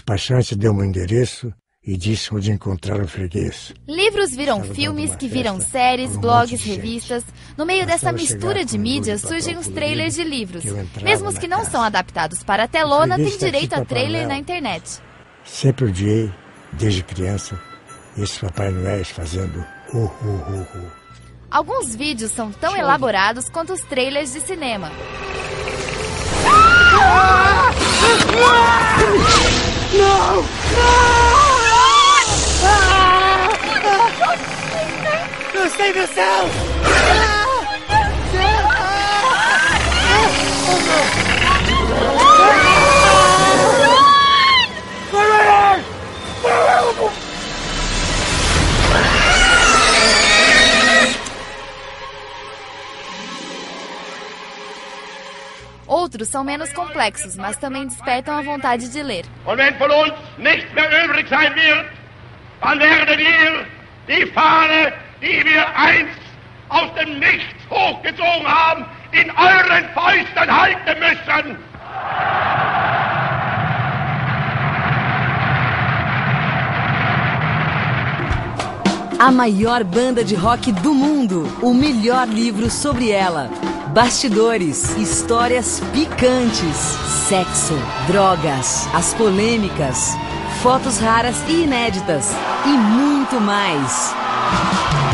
despachante deu meu endereço e disse onde encontrar o freguês. Livros viram filmes, que viram séries, blogs, revistas. No meio dessa mistura de mídias surgem os trailers de livros. Mesmo os que não são adaptados para a telona, têm direito a trailer na internet. Sempre odiei, desde criança, esses Papai Noéis fazendo Alguns vídeos são tão elaborados quanto os trailers de cinema. Não! Save yourself! Outros são menos complexos, mas também despertam a vontade de ler. Und wenn von uns nichts mehr übrig sein wird, dann werdet ihr die Fahne, die wir einst aus dem Nichts hochgezogen haben, in euren Fäusten halten müssen. A maior banda de rock do mundo, o melhor livro sobre ela. Bastidores, histórias picantes, sexo, drogas, as polêmicas, fotos raras e inéditas e muito mais.